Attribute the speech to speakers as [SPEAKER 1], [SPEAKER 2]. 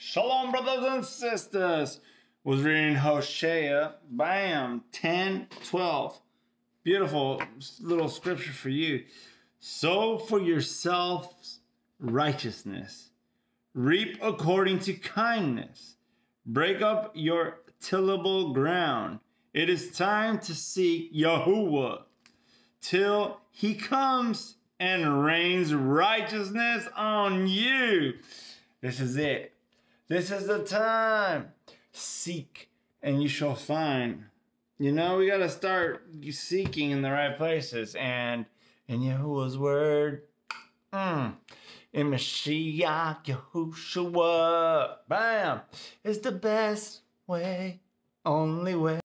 [SPEAKER 1] Shalom, brothers and sisters. Was reading Hoshea. Bam. 10:12. Beautiful little scripture for you. Sow for yourselves righteousness. Reap according to kindness. Break up your tillable ground. It is time to seek Yahuwah till he comes and rains righteousness on you. This is it. This is the time. Seek and you shall find. You know, we got to start seeking in the right places. And in Yahuwah's word, in Mashiach, Yahushua, bam, is the best way, only way.